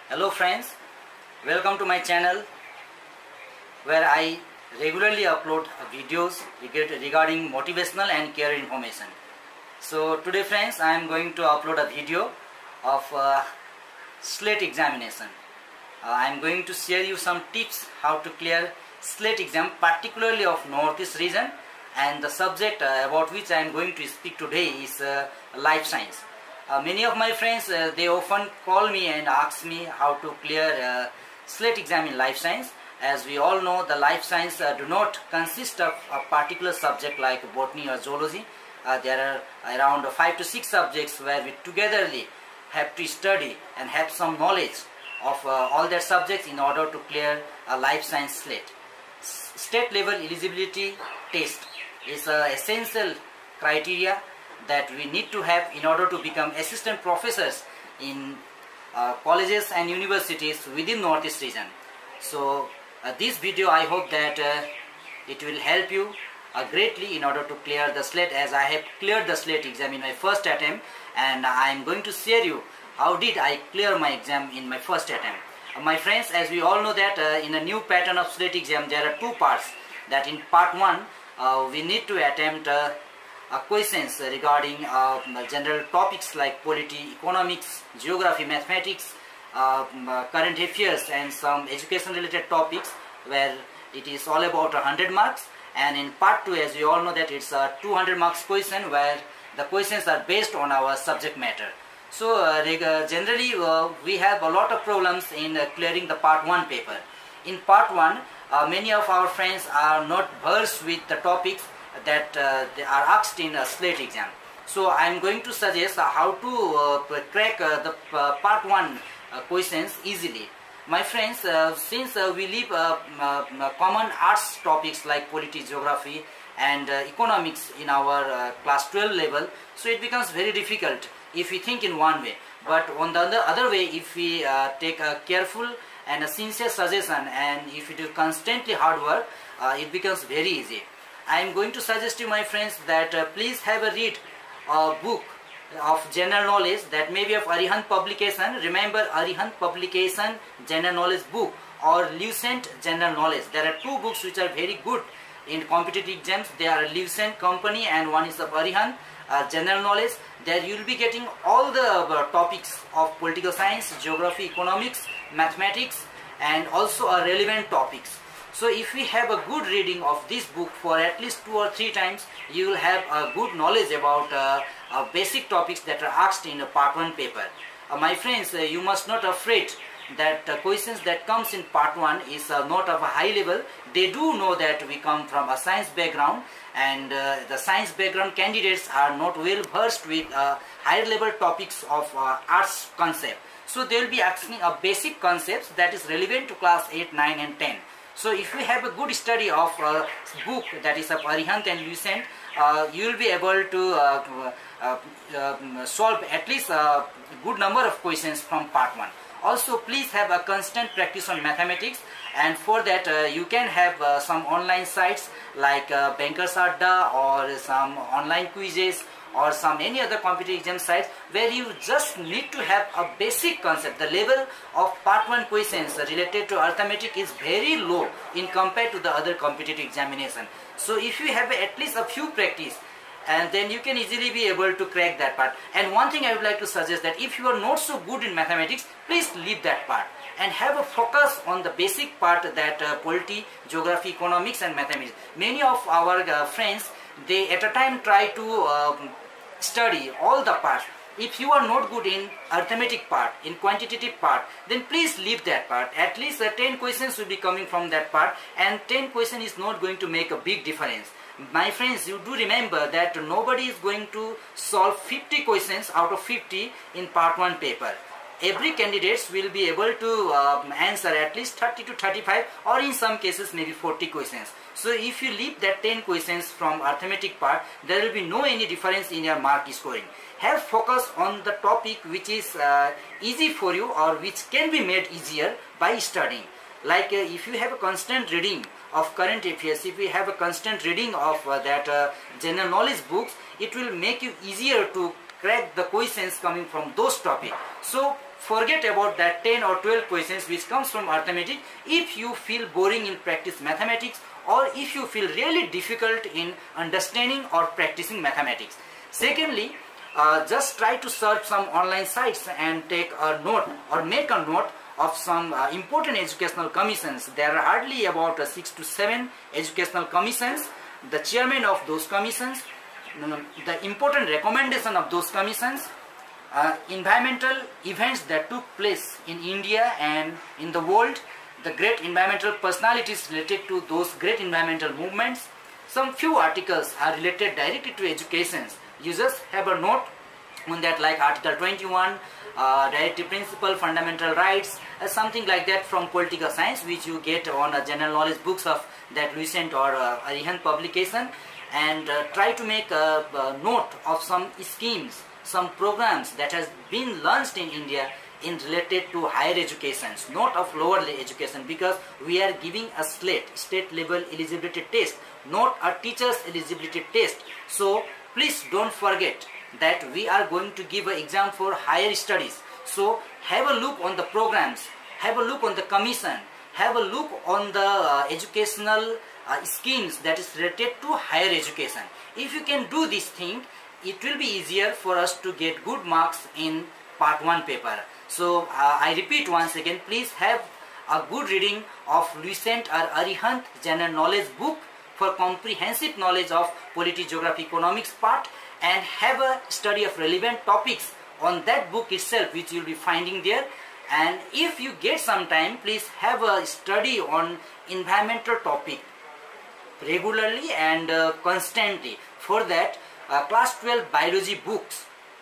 Hello friends, welcome to my channel where I regularly upload videos regarding motivational and career information. So today friends, I am going to upload a video of SLET examination. I am going to share you some tips how to clear SLET exam, particularly of Northeast region, and the subject about which I am going to speak today is life science. Many of my friends, they often call me and ask me how to clear SLET exam in life science. As we all know, the life science do not consist of a particular subject like botany or zoology. There are around 5 to 6 subjects where we togetherly have to study and have some knowledge of all their subjects in order to clear a life science SLET. State level eligibility test is an essential criteria that we need to have in order to become assistant professors in colleges and universities within Northeast region. So this video, I hope that it will help you greatly in order to clear the SLET, as I have cleared the SLET exam in my first attempt, and I am going to share you how did I clear my exam in my first attempt. My friends, as we all know that in a new pattern of SLET exam there are two parts. That in part 1 we need to attempt questions regarding general topics like polity, economics, geography, mathematics, current affairs, and some education related topics where it is all about 100 marks. And in part 2, as we all know that it's a 200 marks question where the questions are based on our subject matter. So generally we have a lot of problems in clearing the part 1 paper. In part 1, many of our friends are not versed with the topics that they are asked in a SLET exam. So I am going to suggest how to crack the part 1 questions easily. My friends, since we leave common arts topics like polity, geography and economics in our class 12 level, so it becomes very difficult if we think in one way. But on the other way, if we take a careful and a sincere suggestion, and if we do constantly hard work, it becomes very easy. I am going to suggest you, my friends, that please have a read a book of general knowledge that may be of Arihant publication. Remember, Arihant publication general knowledge book or LifeScience general knowledge. There are two books which are very good in competitive exams. They are LifeScience company and one is of Arihant general knowledge. There you will be getting all the topics of political science, geography, economics, mathematics, and also relevant topics. So if we have a good reading of this book for at least 2 or 3 times, you will have a good knowledge about basic topics that are asked in a part 1 paper. My friends, you must not afraid that questions that comes in part 1 is not of a high level. They do know that we come from a science background, and the science background candidates are not well versed with higher level topics of arts concept. So they will be asking a basic concepts that is relevant to class 8, 9 and 10. So if you have a good study of a book that is of Arihant and LifeScience, you will be able to solve at least a good number of questions from part 1. Also, please have a constant practice on mathematics, and for that you can have some online sites like Bankers Adda or some online quizzes or some any other competitive exam sites where you just need to have a basic concept. The level of part 1 questions related to arithmetic is very low in compared to the other competitive examination. So if you have at least a few practice, and then you can easily be able to crack that part. And one thing I would like to suggest, that if you are not so good in mathematics, please leave that part and have a focus on the basic part, that polity, geography, economics and mathematics. Many of our friends, they at a time try to study all the parts. If you are not good in arithmetic part, in quantitative part, then please leave that part. At least 10 questions will be coming from that part, and 10 questions is not going to make a big difference. My friends, you do remember that nobody is going to solve 50 questions out of 50 in part 1 paper. Every candidate will be able to answer at least 30 to 35 or in some cases maybe 40 questions. So if you leave that 10 questions from arithmetic part, there will be no any difference in your mark scoring. Have focus on the topic which is easy for you or which can be made easier by studying. Like if you have a constant reading of current affairs, if you have a constant reading of that general knowledge books, it will make you easier to crack the questions coming from those topics. So forget about that 10 or 12 questions which comes from arithmetic if you feel boring in practice mathematics, or if you feel really difficult in understanding or practicing mathematics. Secondly, just try to search some online sites and take a note or make a note of some important educational commissions. There are hardly about 6 to 7 educational commissions. The chairman of those commissions, the important recommendation of those commissions, environmental events that took place in India and in the world, the great environmental personalities related to those great environmental movements. Some few articles are related directly to education. You just have a note on that, like Article 21, Directive Principle, Fundamental Rights, something like that from Political Science, which you get on general knowledge books of that recent or recent publication, and try to make a note of some schemes, some programs that has been launched in India in related to higher education, not of lower education, because we are giving a SLET, state level eligibility test, not a teacher's eligibility test. So please don't forget that we are going to give an exam for higher studies. So have a look on the programs, have a look on the commission, have a look on the educational schemes that is related to higher education. If you can do this thing, it will be easier for us to get good marks in part 1 paper. So I repeat once again, please have a good reading of recent or Arihant general knowledge book for comprehensive knowledge of polity, geography, economics part, and have a study of relevant topics on that book itself, which you will be finding there. And if you get some time, please have a study on environmental topic regularly and constantly. For that, class 12 biology books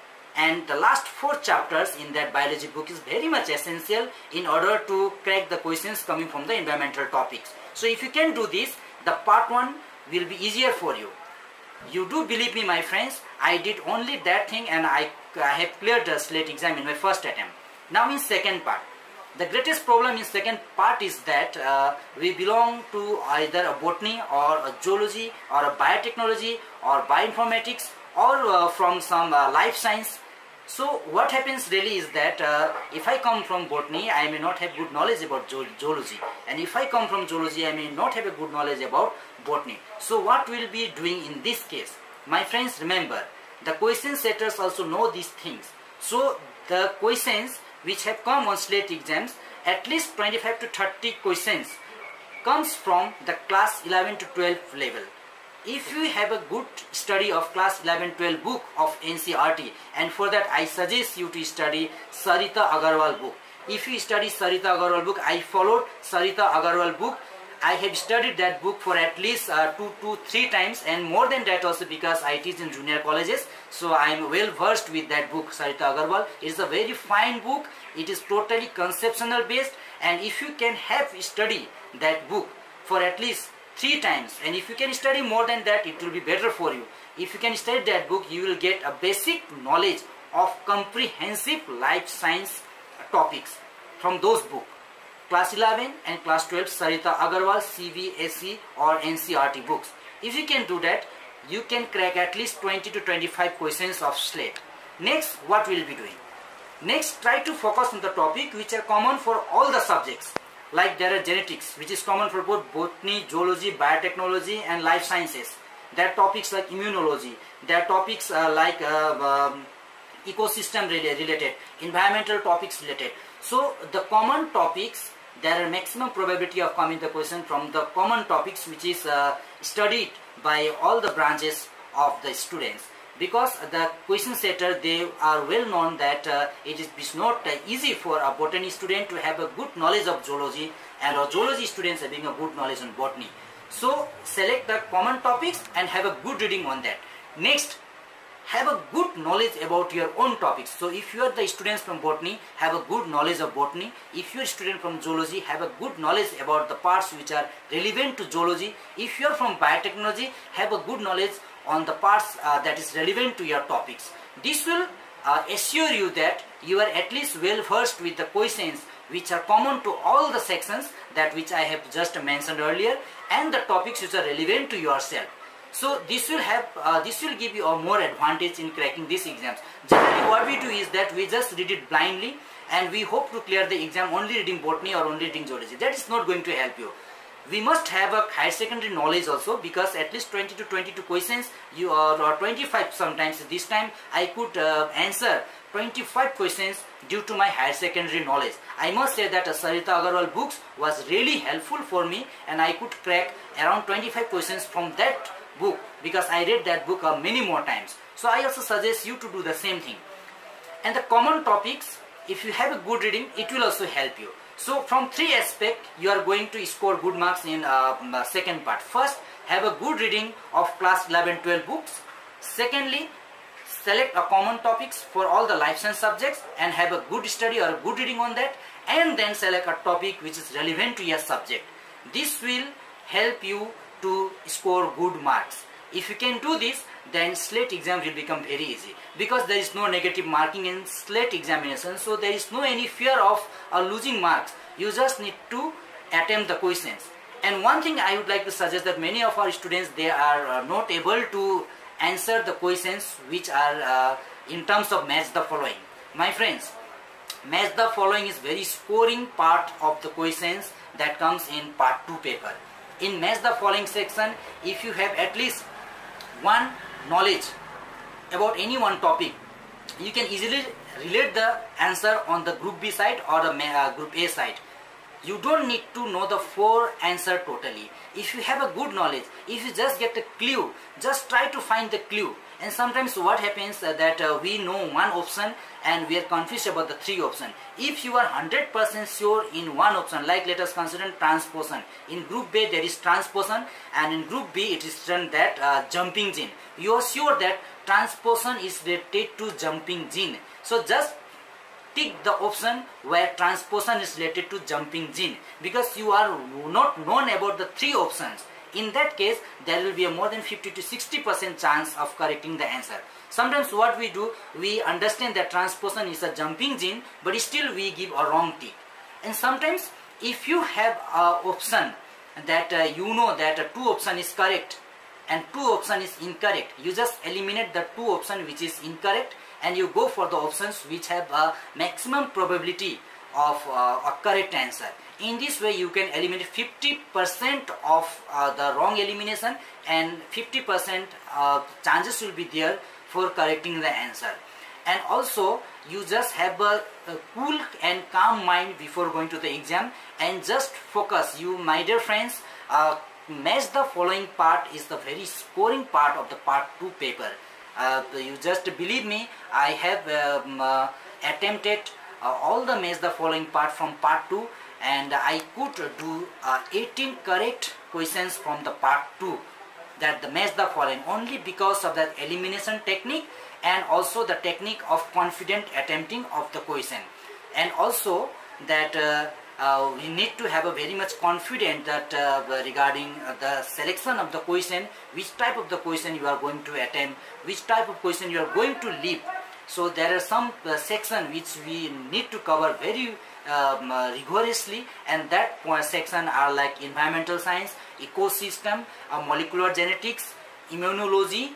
and the last 4 chapters in that biology book is very much essential in order to crack the questions coming from the environmental topics. So if you can do this, the part 1 will be easier for you. You do believe me, my friends, I did only that thing and I have cleared the SLET exam in my first attempt. Now in second part, the greatest problem in second part is that we belong to either a botany or a zoology or a biotechnology or bioinformatics or from some life science. So what happens really is that if I come from botany, I may not have good knowledge about zoology, and if I come from zoology, I may not have a good knowledge about botany. So what we'll be doing in this case? My friends, remember, the question setters also know these things. So the questions which have come on SLET exams, at least 25 to 30 questions comes from the class 11 to 12 level. If you have a good study of class 11-12 book of NCERT, and for that I suggest you to study Sarita Agarwal book. If you study Sarita Agarwal book, I followed Sarita Agarwal book. I have studied that book for at least 2 to 3 times, and more than that also, because I teach in junior colleges. So I am well versed with that book, Sarita Agarwal. It is a very fine book. It is totally conceptual based, and if you can have study that book for at least 3 times, and if you can study more than that, it will be better for you. If you can study that book, you will get a basic knowledge of comprehensive life science topics from those books. Class 11 and class 12 Sarita Agarwal CBSE or NCERT books. If you can do that, you can crack at least 20 to 25 questions of SLET. Next, what we will be doing? Next, try to focus on the topic which are common for all the subjects. Like there are genetics, which is common for both botany, zoology, biotechnology and life sciences. There are topics like immunology. There are topics like ecosystem related, environmental topics related. So the common topics, there are maximum probability of coming the question from the common topics which is studied by all the branches of the students. Because the question setter, they are well known that it is not easy for a botany student to have a good knowledge of zoology, and our zoology students having a good knowledge on botany. So select the common topics and have a good reading on that. Next, have a good knowledge about your own topics. So if you are the students from botany, have a good knowledge of botany. If you are a student from zoology, have a good knowledge about the parts which are relevant to zoology. If you are from biotechnology, have a good knowledge on the parts that is relevant to your topics. This will assure you that you are at least well versed with the questions which are common to all the sections that which I have just mentioned earlier, and the topics which are relevant to yourself. So this will give you a more advantage in cracking these exams. Generally what we do is that we just read it blindly and we hope to clear the exam only reading botany or only reading zoology. That is not going to help you. We must have a higher secondary knowledge also, because at least 20 to 22 questions you or 25 sometimes. This time I could answer 25 questions due to my higher secondary knowledge. I must say that Sarita Agarwal books was really helpful for me, and I could crack around 25 questions from that book, because I read that book many more times. So I also suggest you to do the same thing. And the common topics, if you have a good reading, it will also help you. So from three aspects, you are going to score good marks in second part. First, have a good reading of class 11-12 books. Secondly, select a common topics for all the life science subjects and have a good study or a good reading on that, and then select a topic which is relevant to your subject. This will help you to score good marks. If you can do this, then SLET exam will become very easy, because there is no negative marking in SLET examination, so there is no any fear of losing marks. You just need to attempt the questions. And one thing I would like to suggest, that many of our students, they are not able to answer the questions which are in terms of match the following. My friends, match the following is very scoring part of the questions that comes in part 2 paper. In match the following section, if you have at least one knowledge about any one topic, you can easily relate the answer on the group B side or the group A side. You don't need to know the 4 answer totally. If you have a good knowledge, if you just get a clue, just try to find the clue. And sometimes what happens that we know one option and we are confused about the 3 options. If you are 100% sure in one option, like let us consider transposition. In group B there is transposition, and in group B it is written that jumping gene. You are sure that transposition is related to jumping gene. So just tick the option where transposition is related to jumping gene, because you are not known about the 3 options. In that case, there will be a more than 50 to 60% chance of correcting the answer. Sometimes what we do, we understand that transposition is a jumping gene, but still we give a wrong tick. And sometimes if you have an option that you know that 2 option is correct and 2 option is incorrect, you just eliminate the 2 option which is incorrect, and you go for the options which have a maximum probability of a correct answer. In this way you can eliminate 50% of the wrong elimination, and 50% chances will be there for correcting the answer. And also you just have a cool and calm mind before going to the exam, and just focus. You, my dear friends, match the following part is the very scoring part of the part 2 paper. You just believe me, I have attempted all the match the following part from part 2, and I could do 18 correct questions from the part 2, that the match the following, only because of that elimination technique and also the technique of confident attempting of the question. And also that we need to have a very much confident that regarding the selection of the question, which type of the question you are going to attempt, which type of question you are going to leave. So there are some section which we need to cover very rigorously, and that section are like environmental science, ecosystem, molecular genetics, immunology,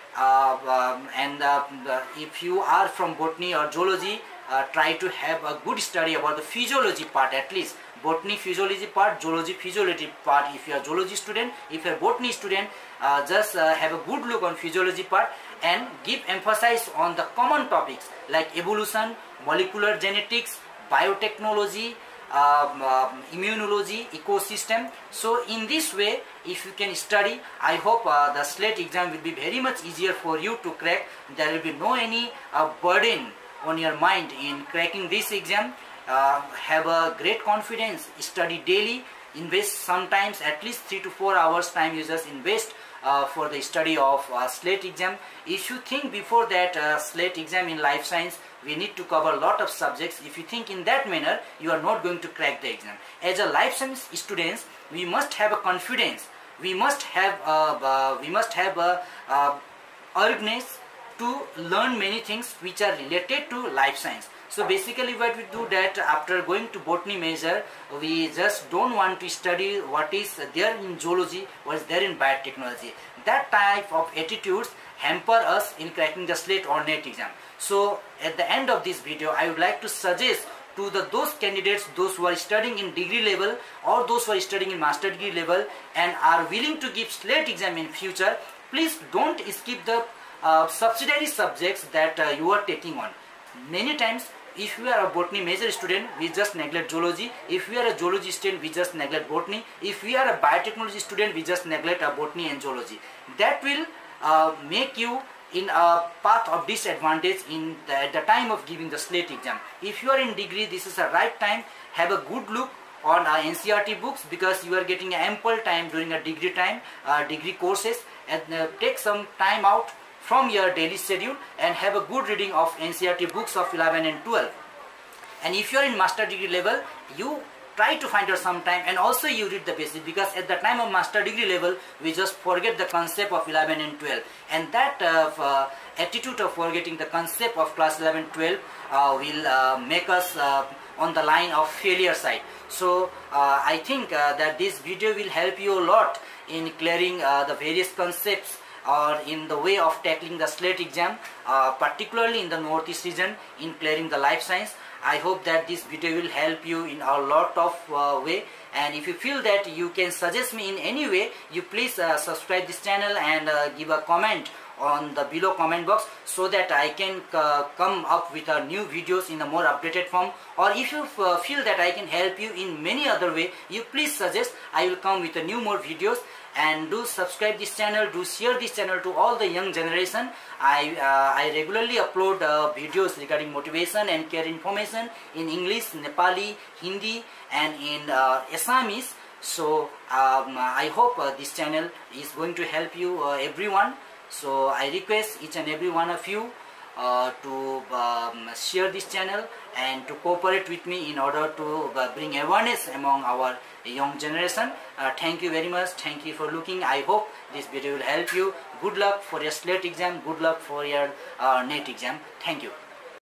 and if you are from botany or zoology, try to have a good study about the physiology part, at least botany physiology part, zoology physiology part. If you are zoology student, if you are botany student, just have a good look on physiology part and give emphasis on the common topics like evolution, molecular genetics, biotechnology, immunology, ecosystem. So in this way, if you can study, I hope the SLET exam will be very much easier for you to crack. There will be no any burden on your mind in cracking this exam. Have a great confidence, study daily, invest sometimes at least 3 to 4 hours time you just invest for the study of SLET exam. If you think before that SLET exam in life science we need to cover a lot of subjects, if you think in that manner, you are not going to crack the exam. As a life science students, we must have a confidence, we must have a eagerness to learn many things which are related to life science. So basically what we do that after going to botany major, we just don't want to study what is there in zoology, what is there in biotechnology. That type of attitudes hamper us in cracking the SLET or NET exam. So at the end of this video, I would like to suggest to those candidates, those who are studying in degree level or those who are studying in master degree level and are willing to give SLET exam in future. Please don't skip the subsidiary subjects that you are taking on. Many times, if we are a botany major student, we just neglect zoology. If we are a zoology student, we just neglect botany. If we are a biotechnology student, we just neglect botany and zoology. That will make you in a path of disadvantage at the time of giving the SLET exam. If you are in degree, this is the right time. Have a good look on NCERT books, because you are getting ample time during a degree time, degree courses, and take some time out from your daily schedule and have a good reading of NCERT books of 11 and 12. And if you are in master degree level, you try to find out some time and also you read the basics, because at the time of master degree level we just forget the concept of 11 and 12, and that attitude of forgetting the concept of class 11 12 will make us on the line of failure side. So I think that this video will help you a lot in clearing the various concepts or in the way of tackling the SLET exam, particularly in the Northeast region, in clearing the life science. I hope that this video will help you in a lot of way, and if you feel that you can suggest me in any way, you please subscribe this channel and give a comment on the below comment box, so that I can come up with new videos in a more updated form. Or if you feel that I can help you in many other way, you please suggest. I will come with new more videos. And do subscribe this channel, do share this channel to all the young generation. I regularly upload videos regarding motivation and career information in English, Nepali, Hindi and in Assamese. So I hope this channel is going to help you everyone. So I request each and every one of you to share this channel and to cooperate with me in order to bring awareness among our young generation. Thank you very much. Thank you for looking. I hope this video will help you. Good luck for your SLET exam. Good luck for your NET exam. Thank you.